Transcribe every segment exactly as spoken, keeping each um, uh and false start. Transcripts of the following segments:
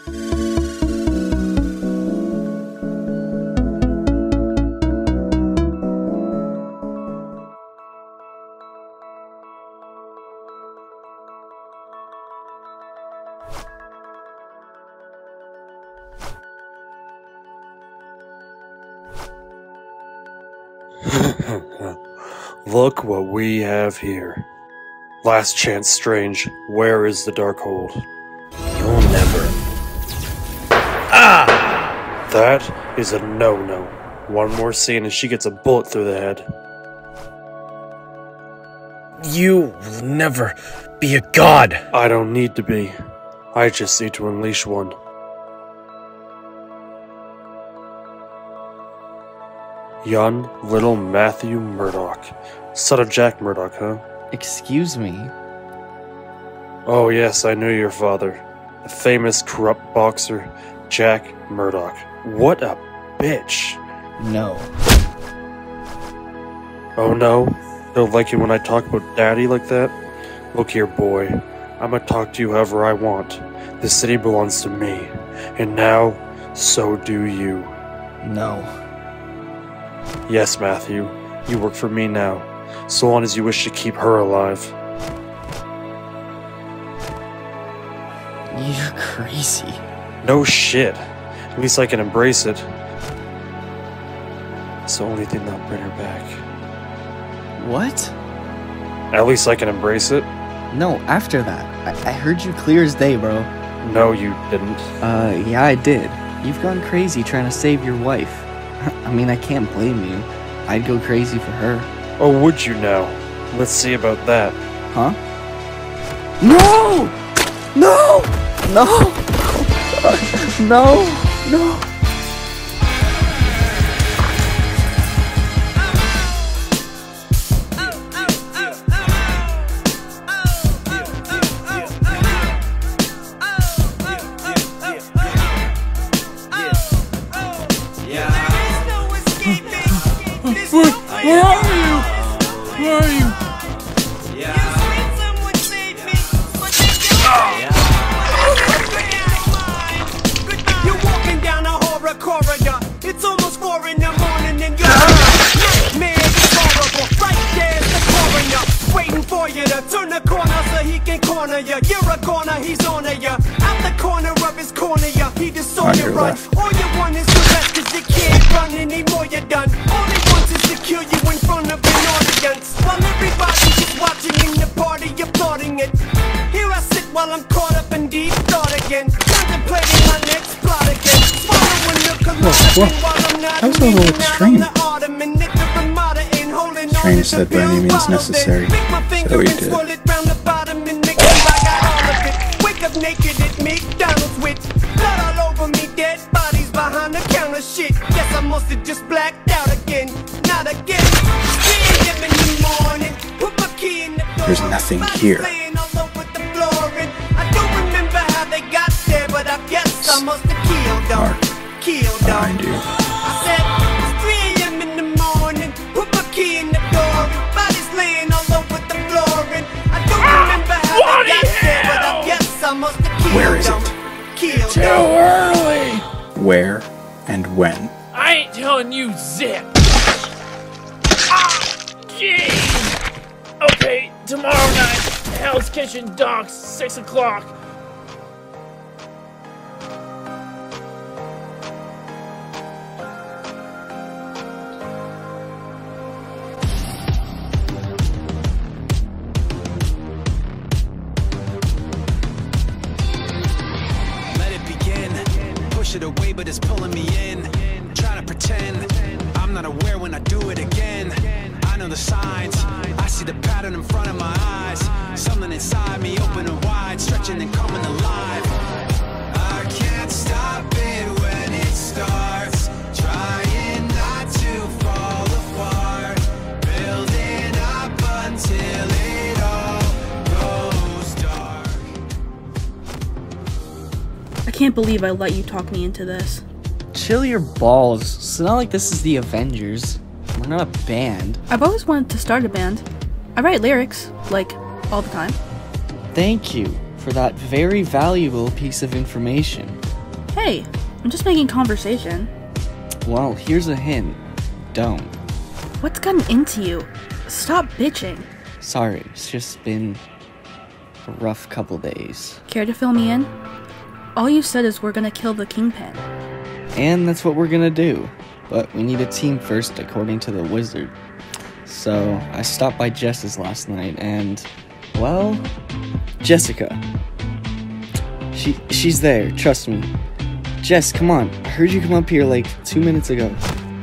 Look what we have here. Last chance, Strange. Where is the Darkhold? You'll never. Ah! That is a no-no. One more scene and she gets a bullet through the head. You will never be a god. I don't need to be. I just need to unleash one. Young little Matthew Murdoch. Son of Jack Murdoch, huh? Excuse me? Oh yes, I knew your father. The famous corrupt boxer, Jack Murdoch. What a bitch. No. Oh no? Don't like it when I talk about daddy like that? Look here, boy. I'ma talk to you however I want. The city belongs to me. And now, so do you. No. Yes, Matthew. You work for me now. So long as you wish to keep her alive. You're crazy. No shit. At least I can embrace it. It's the only thing that'll bring her back. What? At least I can embrace it. No, after that. I, I heard you clear as day, bro. No, you didn't. Uh, yeah, I did. You've gone crazy trying to save your wife. I mean, I can't blame you. I'd go crazy for her. Oh, would you now? Let's see about that. Huh? No! No! No! No! No! Where, where are you? Where are you? You're walking down a horror corridor. It's almost four in the morning and you're man, it's horrible. Right there's the coroner, waiting for you to turn the corner so he can corner you. You're a corner, he's on you. Out the corner of his corner, you. He just saw you run. All you want is the rest, cause you can't run anymore. You're done. All he wants is to kill you in front of an audience, while everybody's just watching in the party, applauding it. Here I sit while I'm caught up in deep thought again, contemplating my next plot again, swallowing the collide while I'm not that was a little extreme. Strange said by any means necessary, so he did. Wake up naked at McDonald's with blood all over me, dead bodies behind the counter shit. Guess I must have just blacked out again, not again. three a m in the morning, put my key in the door. There's nothing here. I don't remember how they got there, but I guess I must have killed them. Killed them. Behind you. I said it's three a m in the morning, put my key in the door, bodies laying all over the floor, and I don't remember how they got there, but I guess I must have killed them. Where is it? Killed Too early. Where and when? I ain't telling you zip. Ah, gee. Okay, tomorrow night, Hell's Kitchen Docks, six o'clock. It away, but it's pulling me in. Trying to pretend I'm not aware when I do it again. I know the signs, I see the pattern in front of my eyes. Something inside me opening wide, stretching and coming alive. I can't stop it when it starts, trying not to fall apart, building up until it all goes dark. I can't believe I let you talk me into this. Chill your balls. It's not like this is the Avengers. We're not a band. I've always wanted to start a band. I write lyrics, like, all the time. Thank you for that very valuable piece of information. Hey, I'm just making conversation. Well, here's a hint. Don't. What's gotten into you? Stop bitching. Sorry, it's just been a rough couple days. Care to fill me in? All you said is we're gonna kill the Kingpin. And that's what we're gonna do. But we need a team first, according to the wizard. So, I stopped by Jess's last night, and, well, Jessica. She, she's there, trust me. Jess, come on. I heard you come up here like two minutes ago.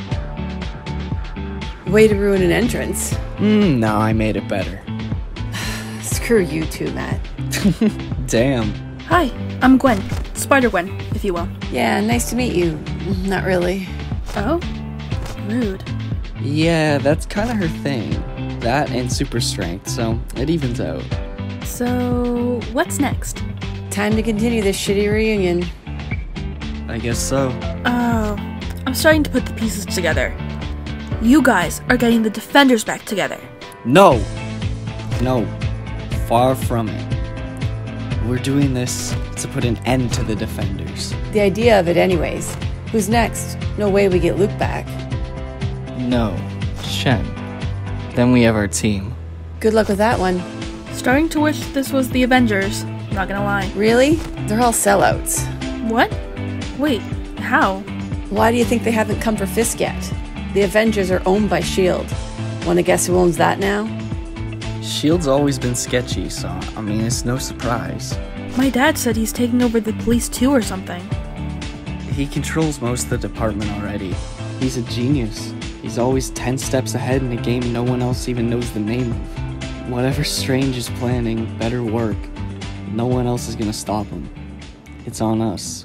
Way to ruin an entrance. Hmm, no, I made it better. Screw you too, Matt. Damn. Hi, I'm Gwen. Spider-Gwen, if you will. Yeah, nice to meet you. Not really. Oh? Rude. Yeah, that's kind of her thing. That and super strength, so it evens out. So, what's next? Time to continue this shitty reunion. I guess so. Oh, I'm starting to put the pieces together. You guys are getting the Defenders back together. No! No. Far from it. We're doing this to put an end to the Defenders. The idea of it anyways. Who's next? No way we get Luke back. No. Shen. Then we have our team. Good luck with that one. Starting to wish this was the Avengers, not gonna lie. Really? They're all sellouts. What? Wait, how? Why do you think they haven't come for Fisk yet? The Avengers are owned by S H I E L D. Wanna guess who owns that now? S H I E L D's always been sketchy, so, I mean, it's no surprise. My dad said he's taking over the police too or something. He controls most of the department already. He's a genius. He's always ten steps ahead in a game no one else even knows the name of. Whatever Strange is planning better work. No one else is gonna stop him. It's on us.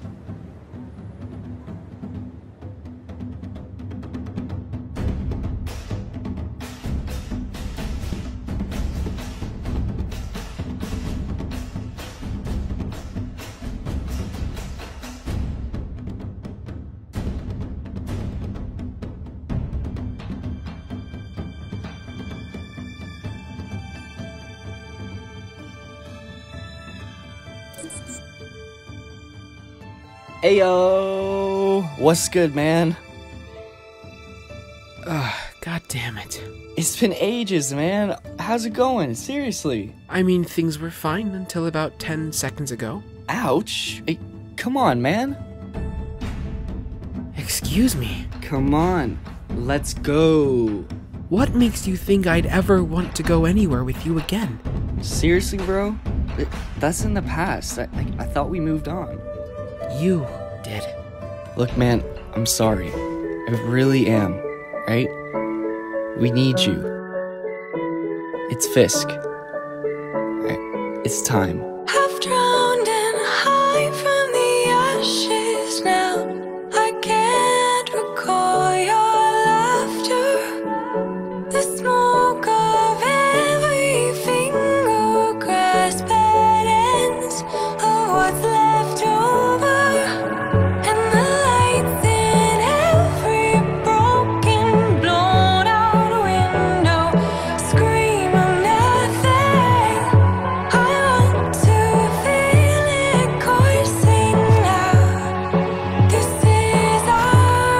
Ayo! What's good, man? Ugh, god damn it. It's been ages, man. How's it going? Seriously. I mean, things were fine until about ten seconds ago. Ouch. Hey, come on, man. Excuse me. Come on. Let's go. What makes you think I'd ever want to go anywhere with you again? Seriously, bro? It, that's in the past. I, I, I thought we moved on. You did. Look, man, I'm sorry. I really am, right? We need you. It's Fisk. Right. It's time. I've drowned in high from the ashes now. I can't recall your laughter. The smoke of every finger grasp that ends of what's left over. And the lights in every broken, blown out window scream of nothing. I want to feel it coursing now. This is our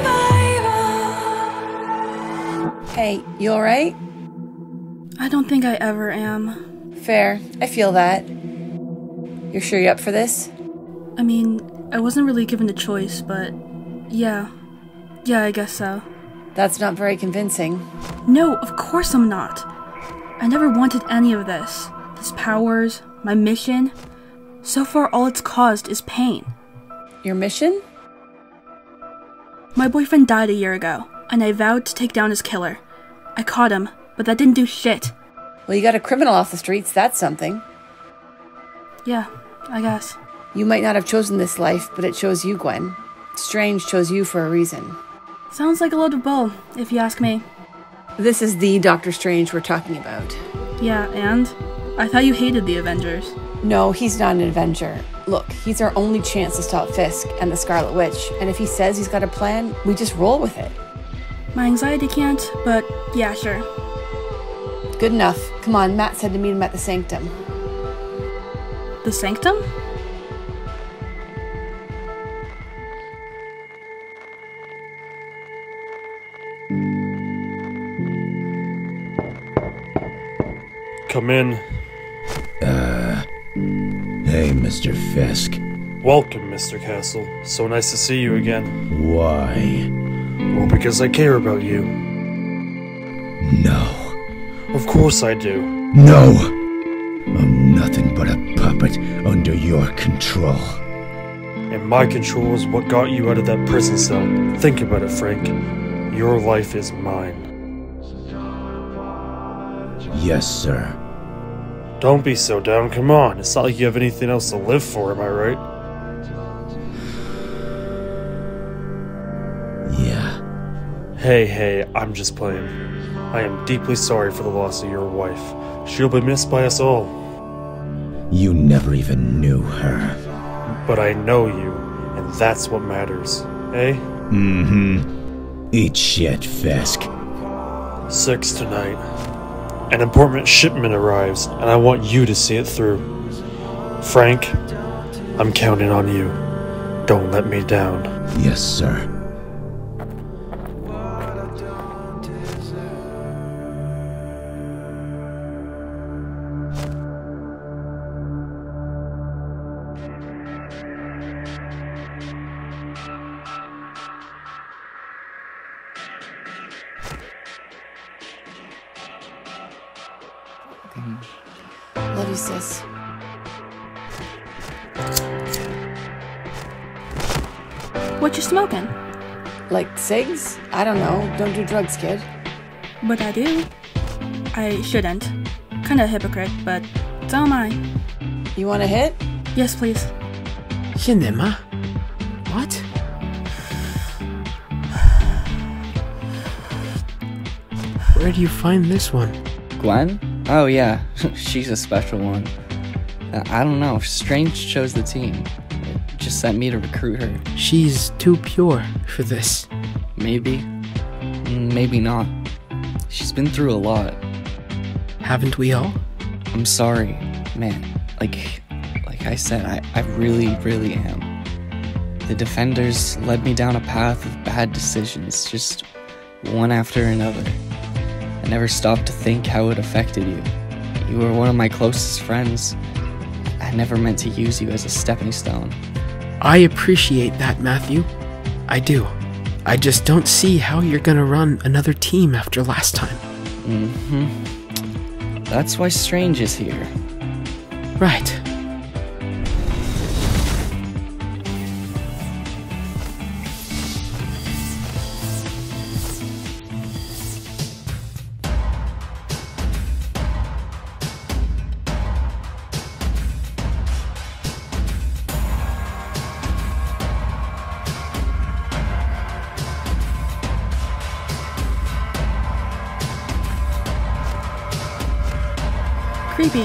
revival. Hey, you alright? I don't think I ever am. Fair. I feel that. You're sure you're up for this? I mean, I wasn't really given a choice, but yeah. Yeah, I guess so. That's not very convincing. No, of course I'm not. I never wanted any of this. These powers, my mission. So far, all it's caused is pain. Your mission? My boyfriend died a year ago, and I vowed to take down his killer. I caught him, but that didn't do shit. Well, you got a criminal off the streets, that's something. Yeah, I guess. You might not have chosen this life, but it chose you, Gwen. Strange chose you for a reason. Sounds like a load of bull, if you ask me. This is the Doctor Strange we're talking about. Yeah, and? I thought you hated the Avengers. No, he's not an Avenger. Look, he's our only chance to stop Fisk and the Scarlet Witch, and if he says he's got a plan, we just roll with it. My anxiety can't, but yeah, sure. Good enough. Come on, Matt said to meet him at the Sanctum. The Sanctum? come in. Uh, hey, Mister Fisk. Welcome, Mister Castle. So nice to see you again. Why? Well, because I care about you. No. Of course I do. No! I'm nothing but a puppet under your control. And my control is what got you out of that prison cell. Think about it, Frank. Your life is mine. Yes, sir. Don't be so down, come on. It's not like you have anything else to live for, am I right? Yeah. Hey, hey, I'm just playing. I am deeply sorry for the loss of your wife. She'll be missed by us all. You never even knew her. But I know you, and that's what matters, eh? Mm-hmm. Eat shit, Fisk. Six tonight. An important shipment arrives, and I want you to see it through. Frank, I'm counting on you. Don't let me down. Yes, sir. Love you, sis. What you smoking? Like cigs? I don't know. Don't do drugs, kid. But I do. I shouldn't. Kinda a hypocrite, but don't mind. You want a hit? Yes, please. Cinema? What? Where do you find this one? Gwen? Oh yeah, she's a special one. Uh, I don't know, Strange chose the team. It just sent me to recruit her. She's too pure for this. Maybe. Maybe not. She's been through a lot. Haven't we all? I'm sorry, man. Like, like I said, I, I really, really am. The Defenders led me down a path of bad decisions, just one after another. I never stopped to think how it affected you. You were one of my closest friends. I never meant to use you as a stepping stone. I appreciate that, Matthew. I do. I just don't see how you're gonna run another team after last time. Mm-hmm. That's why Strange is here. Right. Creepy.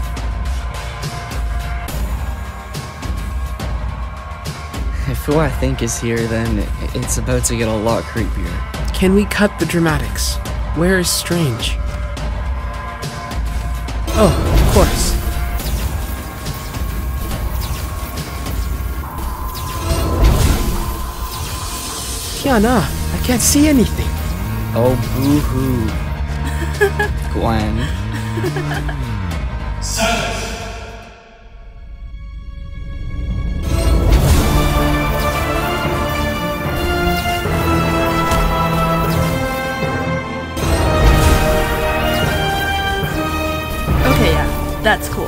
If who I think is here, then it's about to get a lot creepier. Can we cut the dramatics? Where is Strange? Oh, of course. Tiana, I can't see anything. Oh, boo-hoo. Gwen. Silence! Okay, yeah, that's cool.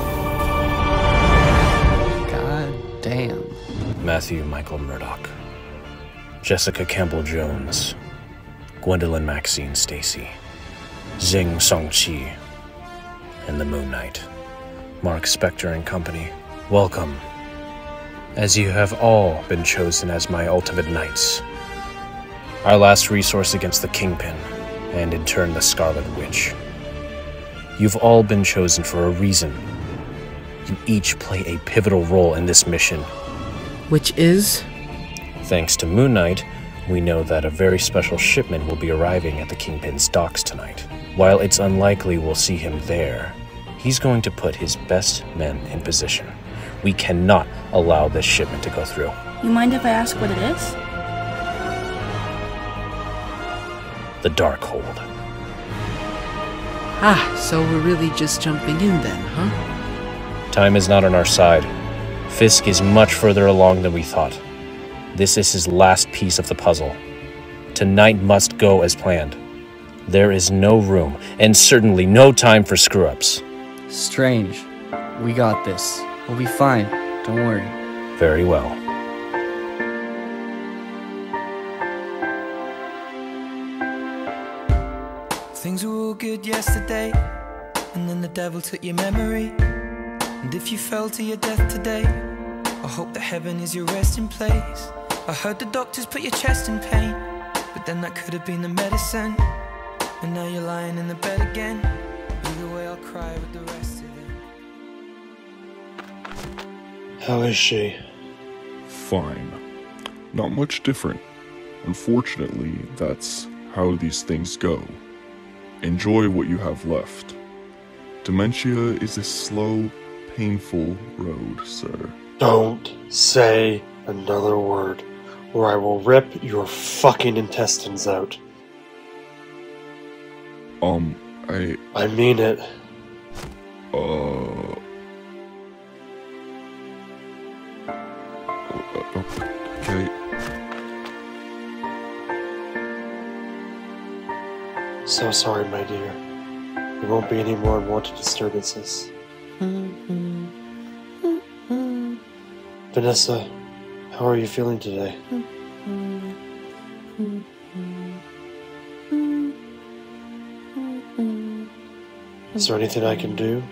God damn. Matthew Michael Murdoch, Jessica Campbell Jones, Gwendolyn Maxine Stacy, Xing Songqi, and the Moon Knight, Mark Spector and company. Welcome, as you have all been chosen as my ultimate knights, our last resource against the Kingpin, and in turn the Scarlet Witch. You've all been chosen for a reason. You each play a pivotal role in this mission. Which is? Thanks to Moon Knight, we know that a very special shipment will be arriving at the Kingpin's docks tonight. While it's unlikely we'll see him there, he's going to put his best men in position. We cannot allow this shipment to go through. You mind if I ask what it is? The Darkhold. Ah, so we're really just jumping in then, huh? Time is not on our side. Fisk is much further along than we thought. This is his last piece of the puzzle. Tonight must go as planned. There is no room, and certainly no time for screw-ups. Strange. We got this. We'll be fine. Don't worry. Very well. Things were all good yesterday, and then the devil took your memory. And if you fell to your death today, I hope that heaven is your resting place. I heard the doctors put your chest in pain, but then that could have been the medicine. And now you're lying in the bed again. Either way, I'll cry with the rest of it. How is she? Fine. Not much different. Unfortunately, that's how these things go. Enjoy what you have left. Dementia is a slow, painful road, sir. Don't say another word, or I will rip your fucking intestines out. Um, I... I mean it. Uh... Okay. So sorry, my dear. There won't be any more unwanted disturbances. Vanessa, how are you feeling today? Is there anything I can do?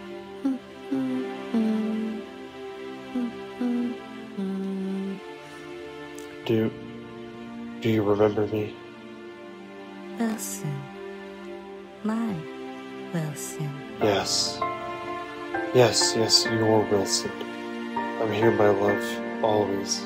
Do... do you remember me? Wilson. My Wilson. Yes. Yes, yes, you're Wilson. I'm here, my love, always.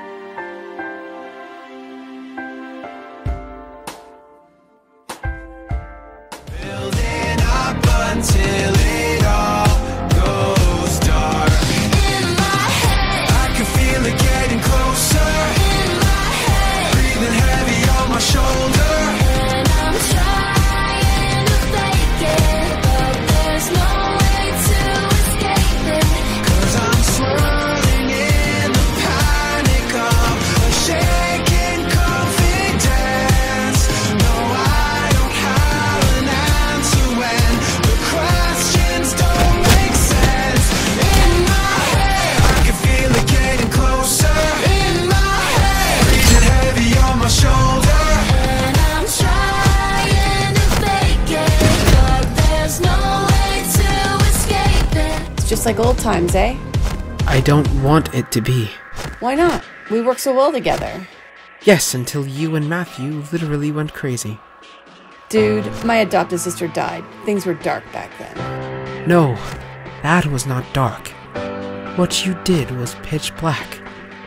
Building up until it all goes dark. In my head, I can feel it getting closer. In my head, breathing heavy on my shoulder. And I'm trying to fake it, but there's no way to escape it. 'Cause I'm swirling in the panic of a shaking confidence. No, I don't have an answer when the questions don't make sense. In my head, I can feel it getting closer. In my head, breathing heavy on my shoulder. And I'm trying to fake it, but there's no way to escape it. It's just like old times, eh? I don't want it to be. Why not? We work so well together. Yes, until you and Matthew literally went crazy. Dude, my adopted sister died. Things were dark back then. No, that was not dark. What you did was pitch black.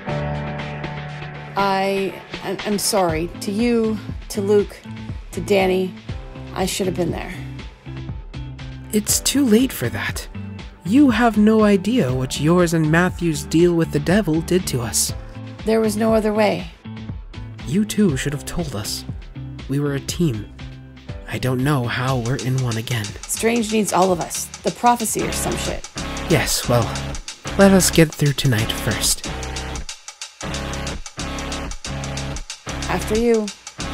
I... I- I'm sorry. To you, to Luke, to Danny. I should have been there. It's too late for that. You have no idea what yours and Matthew's deal with the devil did to us. There was no other way. You two should have told us. We were a team. I don't know how we're in one again. Strange needs all of us. The prophecy or some shit. Yes, well, let us get through tonight first. After you.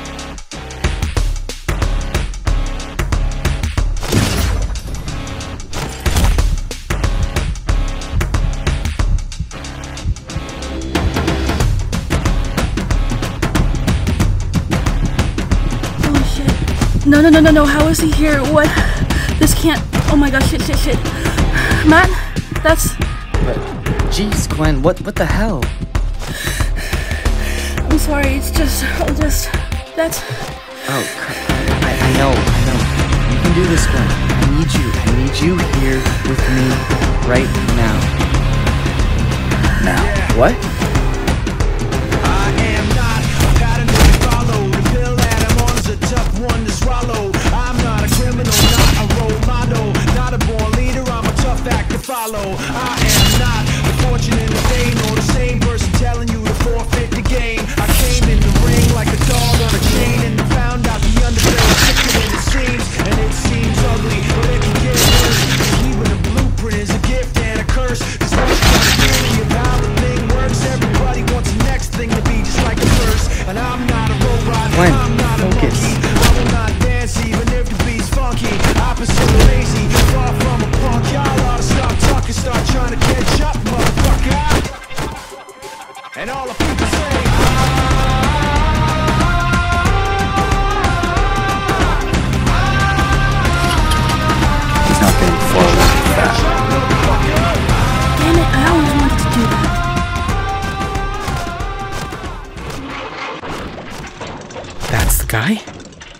Holy shit. No, no, no, no, no. How is he here? What? This can't. Oh my gosh, shit, shit, shit. Matt? That's. But, jeez, Gwen, what, what the hell? I'm sorry, it's just. I just. That's. Oh, cr- I, I know, I know. You can do this, Gwen. I need you. I need you here with me right now. Now. What? I am not a pattern to follow. The pill that I'm on is a tough one to swallow. I'm not a criminal, not a role model, not a born leader. I'm a tough act to follow. I am not the fortune in the fame or the same person telling you to forfeit the game. I came in the ring like a dog on a chain and found out the underbelly sicker than it seems, and it seems ugly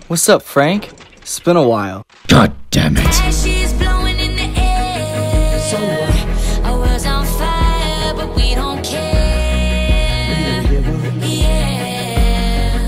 What's up, Frank? It's been a while. God damn it. Ashes blowing in the air. So what? Our world's on fire, but we don't care. Yeah.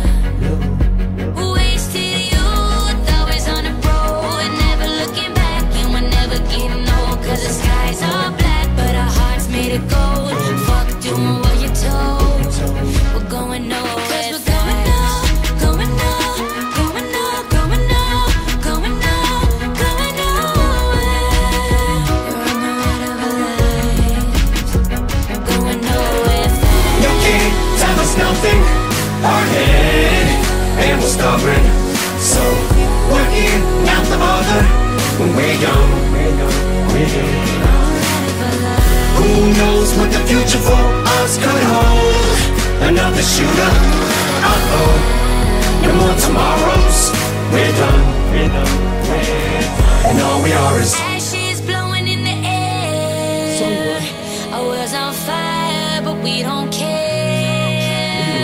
Wasted youth, always on the road, and never looking back, and we're never getting old. Cause the skies are black, but our hearts made of gold. Fuck doing what you're told. We're going nowhere. Cause we're going up, going up, going up, going up, going up, going nowhere. We're on the ride of our lives. We're going nowhere fast. You can't tell us nothing. Our head, and we're stubborn. So we're in, not the bother. When we're young, we're young, we're young. Who knows what the future for us could hold? Another shooter, uh-oh. No more tomorrows. We're done, we're done, we're done. And all we are is Ashes blowing in the air. So what? Our world's on fire, but we don't care.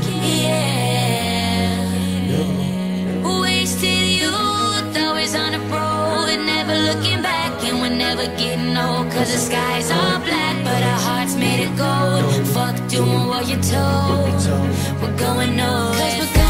Yeah. Wasted youth, always on the road, and never looking back, and we're never getting old. Cause the skies are black, but our hearts made of gold. Fuck doing what you're told. We're going nowhere.